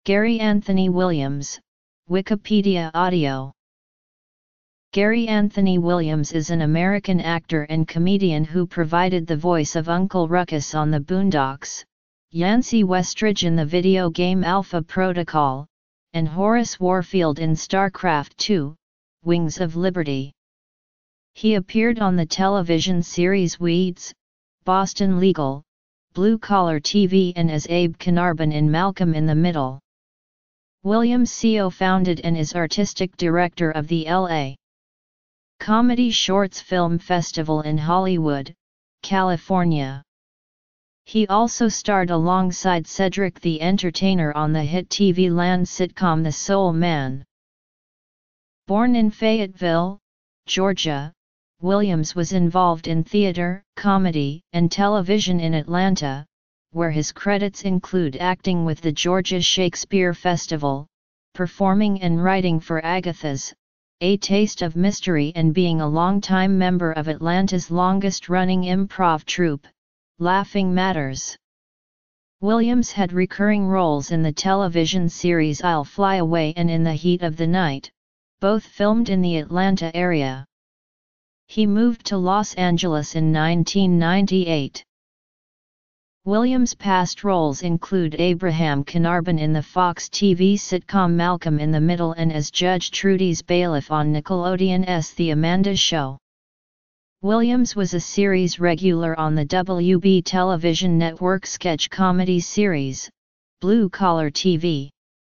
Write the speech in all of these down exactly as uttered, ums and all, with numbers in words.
Gary Anthony Williams, Wikipedia Audio. Gary Anthony Williams is an American actor and comedian who provided the voice of Uncle Ruckus on The Boondocks, Yancey Westridge in the video game Alpha Protocol, and Horace Warfield in StarCraft two, Wings of Liberty. He appeared on the television series Weeds, Boston Legal, Blue Collar T V and as Abe Carnarvon in Malcolm in the Middle. Williams co-founded and is artistic director of the L A Comedy Shorts Film Festival in Hollywood, California. He also starred alongside Cedric the Entertainer on the hit T V land sitcom The Soul Man. Born in Fayetteville, Georgia, Williams was involved in theater, comedy, and television in Atlanta, where his credits include acting with the Georgia Shakespeare Festival, performing and writing for Agatha's A Taste of Mystery, and being a longtime member of Atlanta's longest-running improv troupe, Laughing Matters. Williams had recurring roles in the television series I'll Fly Away and In the Heat of the Night, both filmed in the Atlanta area. He moved to Los Angeles in nineteen ninety-eight. Williams' past roles include Abraham Carnarvon in the Fox T V sitcom Malcolm in the Middle and as Judge Trudy's bailiff on Nickelodeon's The Amanda Show. Williams was a series regular on the W B television network sketch comedy series, Blue Collar T V.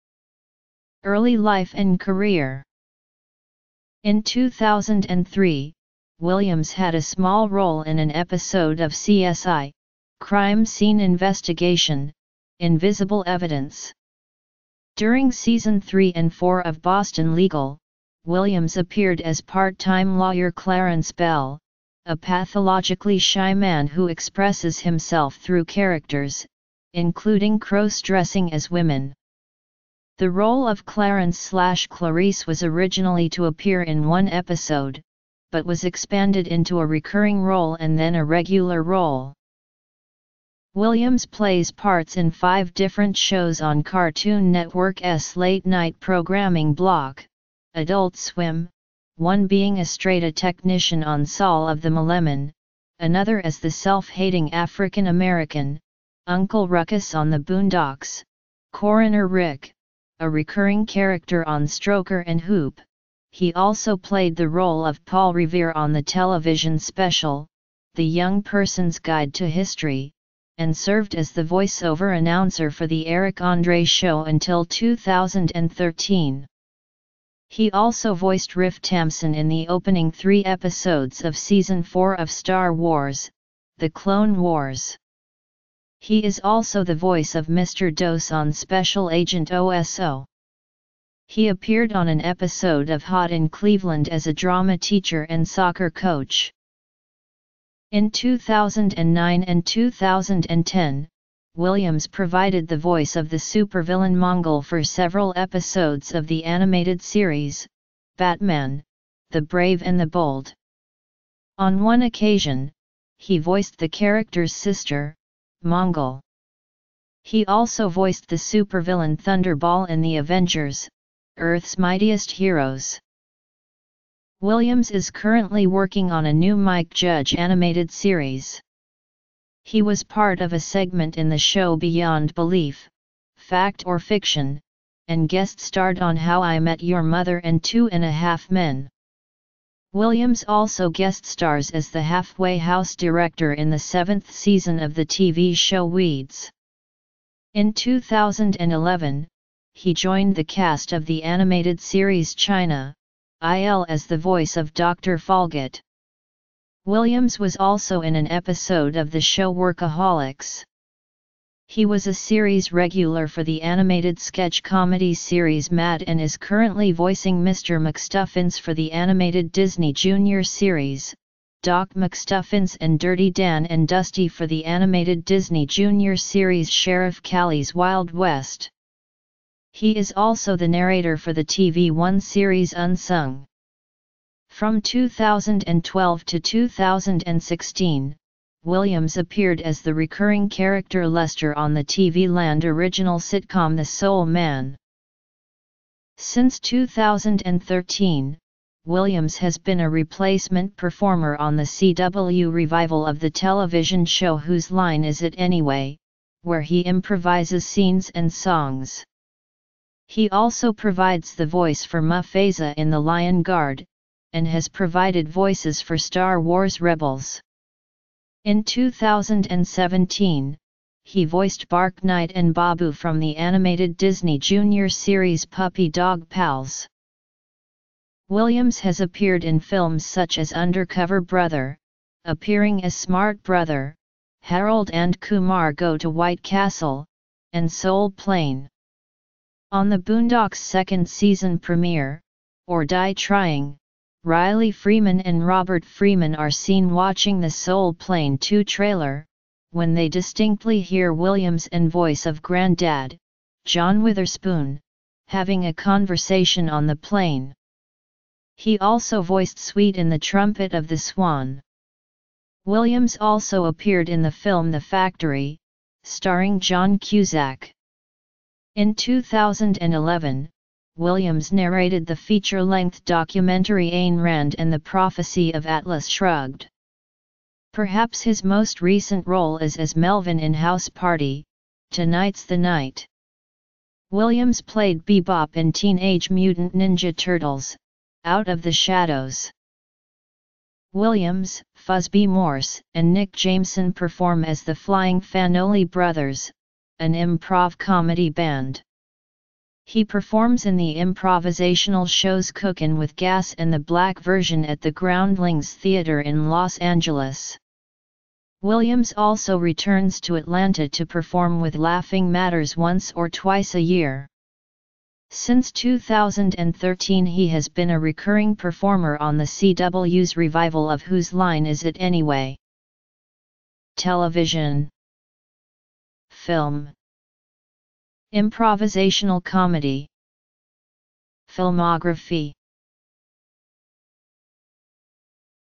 Early life and career. In two thousand three, Williams had a small role in an episode of C S I, Crime Scene Investigation, Invisible Evidence. During season three and four of Boston Legal, Williams appeared as part-time lawyer Clarence Bell, a pathologically shy man who expresses himself through characters, including cross-dressing as women. The role of Clarence slash Clarice was originally to appear in one episode, but was expanded into a recurring role and then a regular role. Williams plays parts in five different shows on Cartoon Network's late-night programming block, Adult Swim, one being a straight-A technician on Saul of the Malemen, another as the self-hating African-American, Uncle Ruckus on The Boondocks, Coroner Rick, a recurring character on Stroker and Hoop. He also played the role of Paul Revere on the television special, The Young Person's Guide to History, and served as the voiceover announcer for The Eric Andre Show until two thousand thirteen. He also voiced Riff Tamson in the opening three episodes of Season four of Star Wars, The Clone Wars. He is also the voice of Mister Dose on Special Agent O S O. He appeared on an episode of Hot in Cleveland as a drama teacher and soccer coach. In two thousand nine and two thousand ten, Williams provided the voice of the supervillain Mongul for several episodes of the animated series, Batman, the Brave and the Bold. On one occasion, he voiced the character's sister, Mongul. He also voiced the supervillain Thunderball in The Avengers, Earth's Mightiest Heroes. Williams is currently working on a new Mike Judge animated series. He was part of a segment in the show Beyond Belief, Fact or Fiction, and guest starred on How I Met Your Mother and Two and a Half Men. Williams also guest stars as the halfway house director in the seventh season of the T V show Weeds. In two thousand eleven, he joined the cast of the animated series China, I L as the voice of Doctor Folgate. Williams was also in an episode of the show Workaholics. He was a series regular for the animated sketch comedy series Mad and is currently voicing Mister McStuffins for the animated Disney Junior series, Doc McStuffins, and Dirty Dan and Dusty for the animated Disney Junior series Sheriff Callie's Wild West. He is also the narrator for the T V One series Unsung. From two thousand twelve to two thousand sixteen, Williams appeared as the recurring character Lester on the T V Land original sitcom The Soul Man. Since two thousand thirteen, Williams has been a replacement performer on the C W revival of the television show Whose Line Is It Anyway?, where he improvises scenes and songs. He also provides the voice for Mufasa in The Lion Guard, and has provided voices for Star Wars Rebels. In two thousand seventeen, he voiced Bark Knight and Babu from the animated Disney Junior series Puppy Dog Pals. Williams has appeared in films such as Undercover Brother, appearing as Smart Brother, Harold and Kumar Go to White Castle, and Soul Plane. On the Boondocks' second season premiere, Or Die Trying, Riley Freeman and Robert Freeman are seen watching the Soul Plane two trailer, when they distinctly hear Williams and voice of Granddad, John Witherspoon, having a conversation on the plane. He also voiced Sweet in The Trumpet of the Swan. Williams also appeared in the film The Factory, starring John Cusack. In two thousand eleven, Williams narrated the feature-length documentary Ayn Rand and the Prophecy of Atlas Shrugged. Perhaps his most recent role is as Melvin in House Party, Tonight's the Night. Williams played Bebop in Teenage Mutant Ninja Turtles, Out of the Shadows. Williams, Fuzzy Morse, and Nick Jameson perform as the Flying Fanoli Brothers, an improv comedy band. He performs in the improvisational shows Cookin' with Gas and the Black Version at the Groundlings Theater in Los Angeles. Williams also returns to Atlanta to perform with Laughing Matters once or twice a year. Since two thousand thirteen he has been a recurring performer on the C W's revival of Whose Line Is It Anyway? Television, film, improvisational comedy. Filmography.